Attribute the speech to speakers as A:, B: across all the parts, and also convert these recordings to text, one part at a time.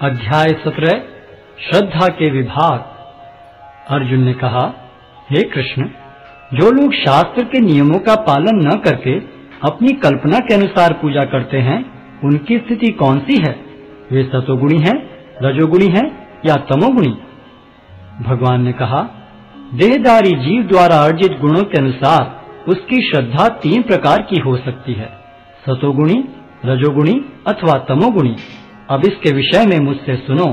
A: अध्याय 17 श्रद्धा के विभाग। अर्जुन ने कहा, हे कृष्ण, जो लोग शास्त्र के नियमों का पालन न करके अपनी कल्पना के अनुसार पूजा करते हैं, उनकी स्थिति कौन सी है? वे सतोगुणी हैं, रजोगुणी हैं या तमोगुणी? भगवान ने कहा, देहधारी जीव द्वारा अर्जित गुणों के अनुसार उसकी श्रद्धा 3 प्रकार की हो सकती है, सतोगुणी, रजोगुणी अथवा तमोगुणी। अब इसके विषय में मुझसे सुनो।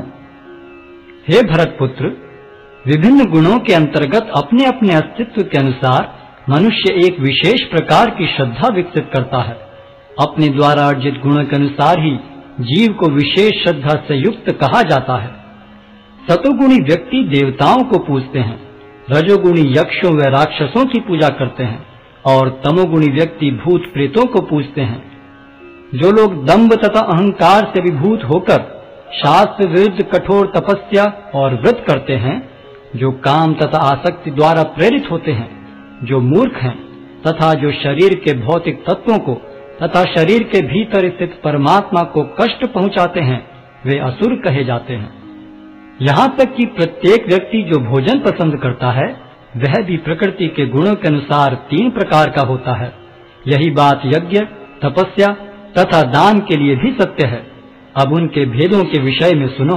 A: हे भरत पुत्र, विभिन्न गुणों के अंतर्गत अपने अपने अस्तित्व के अनुसार मनुष्य एक विशेष प्रकार की श्रद्धा विकसित करता है। अपने द्वारा अर्जित गुणों के अनुसार ही जीव को विशेष श्रद्धा से युक्त कहा जाता है। सतोगुणी व्यक्ति देवताओं को पूजते हैं, रजोगुणी यक्षों व राक्षसों की पूजा करते हैं और तमोगुणी व्यक्ति भूत प्रेतों को पूजते हैं। जो लोग दंभ तथा अहंकार से विभूत होकर शास्त्र विरुद्ध कठोर तपस्या और व्रत करते हैं, जो काम तथा आसक्ति द्वारा प्रेरित होते हैं, जो मूर्ख हैं तथा जो शरीर के भौतिक तत्वों को तथा शरीर के भीतर स्थित परमात्मा को कष्ट पहुंचाते हैं, वे असुर कहे जाते हैं। यहाँ तक कि प्रत्येक व्यक्ति जो भोजन पसंद करता है, वह भी प्रकृति के गुणों के अनुसार 3 प्रकार का होता है। यही बात यज्ञ, तपस्या तथा दान के लिए भी सत्य है। अब उनके भेदों के विषय में सुनो।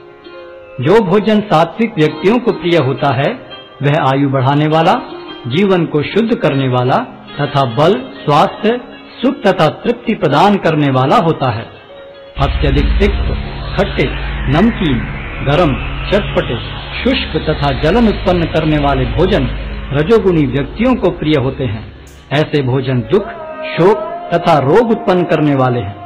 A: जो भोजन सात्विक व्यक्तियों को प्रिय होता है, वह आयु बढ़ाने वाला, जीवन को शुद्ध करने वाला तथा बल, स्वास्थ्य, सुख तथा तृप्ति प्रदान करने वाला होता है। अत्यधिक तिक्त, खट्टे, नमकीन, गरम, चटपटे, शुष्क तथा जलन उत्पन्न करने वाले भोजन रजोगुणी व्यक्तियों को प्रिय होते हैं। ऐसे भोजन दुख, शोक तथा रोग उत्पन्न करने वाले हैं।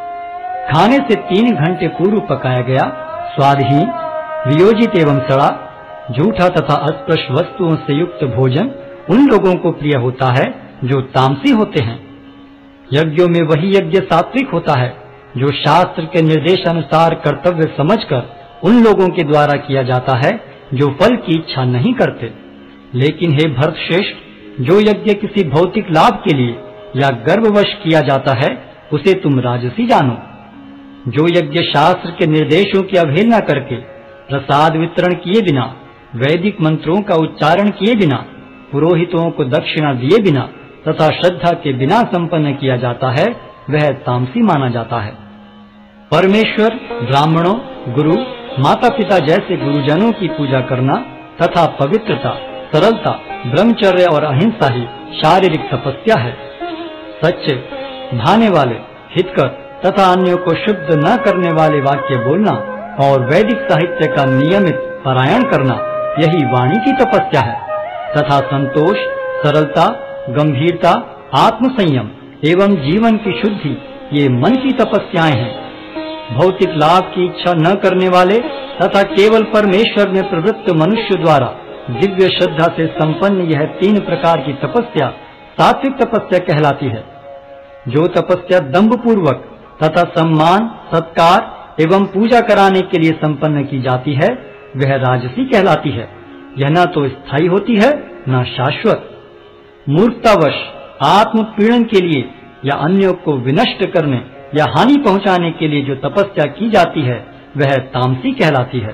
A: खाने से 3 घंटे पूर्व पकाया गया, स्वादहीन, वियोजित एवं सड़ा, झूठा तथा अस्पृश वस्तुओं से युक्त भोजन उन लोगों को प्रिय होता है जो तामसी होते हैं। यज्ञों में वही यज्ञ सात्विक होता है जो शास्त्र के निर्देशानुसार कर्तव्य समझकर उन लोगों के द्वारा किया जाता है जो फल की इच्छा नहीं करते। लेकिन हे भरत श्रेष्ठ, जो यज्ञ किसी भौतिक लाभ के लिए या गर्ववश किया जाता है, उसे तुम राजसी जानो। जो यज्ञ शास्त्र के निर्देशों की अवहेलना करके, प्रसाद वितरण किए बिना, वैदिक मंत्रों का उच्चारण किए बिना, पुरोहितों को दक्षिणा दिए बिना तथा श्रद्धा के बिना संपन्न किया जाता है, वह तामसी माना जाता है। परमेश्वर, ब्राह्मणों, गुरु, माता पिता जैसे गुरुजनों की पूजा करना तथा पवित्रता, सरलता, ब्रह्मचर्य और अहिंसा ही शारीरिक तपस्या है। सच्चे, भाने वाले, हितकर तथा अन्यों को शुद्ध न करने वाले वाक्य बोलना और वैदिक साहित्य का नियमित पारायण करना, यही वाणी की तपस्या है। तथा संतोष, सरलता, गंभीरता, आत्मसंयम एवं जीवन की शुद्धि, ये मन की तपस्याएं हैं। भौतिक लाभ की इच्छा न करने वाले तथा केवल परमेश्वर में प्रवृत्त मनुष्य द्वारा दिव्य श्रद्धा से संपन्न यह 3 प्रकार की तपस्या सात्विक तपस्या कहलाती है। जो तपस्या दंभ पूर्वक तथा सम्मान, सत्कार एवं पूजा कराने के लिए संपन्न की जाती है, वह राजसी कहलाती है। यह न तो स्थायी होती है, न शाश्वत। मूर्खतावश आत्म पीड़न के लिए या अन्यों को विनष्ट करने या हानि पहुंचाने के लिए जो तपस्या की जाती है, वह तामसी कहलाती है।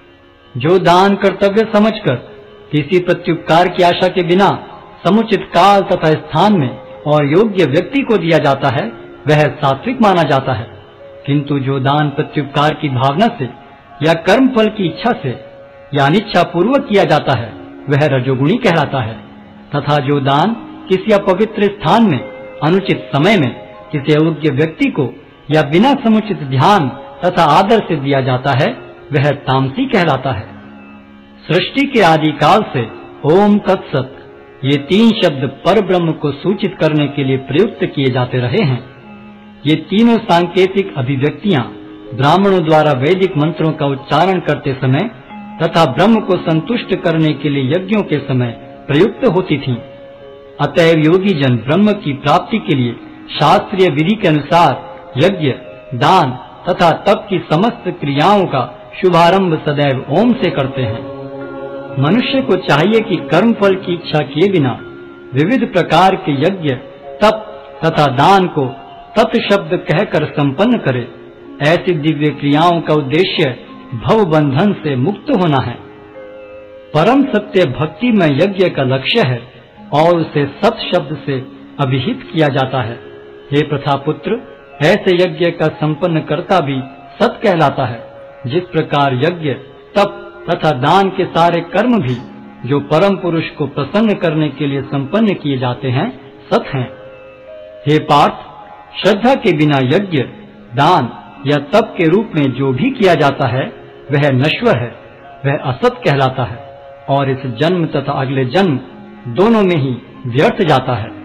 A: जो दान कर्तव्य समझकर किसी प्रत्युपकार की आशा के बिना समुचित काल तथा स्थान में और योग्य व्यक्ति को दिया जाता है, वह सात्विक माना जाता है। किंतु जो दान प्रत्युपकार की भावना से या कर्म फल की इच्छा से या अनिच्छा पूर्वक किया जाता है, वह रजोगुणी कहलाता है। तथा जो दान किसी अपवित्र स्थान में, अनुचित समय में, किसी अयोग्य व्यक्ति को या बिना समुचित ध्यान तथा आदर से दिया जाता है, वह तामसी कहलाता है। सृष्टि के आदिकाल से ओम तत्सत ये 3 शब्द पर ब्रह्म को सूचित करने के लिए प्रयुक्त किए जाते रहे हैं। ये तीनों सांकेतिक अभिव्यक्तियां ब्राह्मणों द्वारा वैदिक मंत्रों का उच्चारण करते समय तथा ब्रह्म को संतुष्ट करने के लिए यज्ञों के समय प्रयुक्त होती थीं। अतएव योगी जन ब्रह्म की प्राप्ति के लिए शास्त्रीय विधि के अनुसार यज्ञ, दान तथा तप की समस्त क्रियाओं का शुभारंभ सदैव ओम से करते हैं। मनुष्य को चाहिए कि कर्म फल की इच्छा किए बिना विविध प्रकार के यज्ञ, तप तथा दान को तत् शब्द कहकर संपन्न करे ऐसी दिव्य क्रियाओं का उद्देश्य भव बंधन से मुक्त होना है। परम सत्य भक्ति में यज्ञ का लक्ष्य है और उसे सत शब्द से अभिहित किया जाता है। हे प्रथापुत्र, ऐसे यज्ञ का संपन्न करता भी सत कहलाता है। जिस प्रकार यज्ञ, तप तथा दान के सारे कर्म भी जो परम पुरुष को प्रसन्न करने के लिए संपन्न किए जाते हैं, सत हैं। हे पार्थ, श्रद्धा के बिना यज्ञ, दान या तप के रूप में जो भी किया जाता है वह नश्वर है, वह असत कहलाता है और इस जन्म तथा अगले जन्म दोनों में ही व्यर्थ जाता है।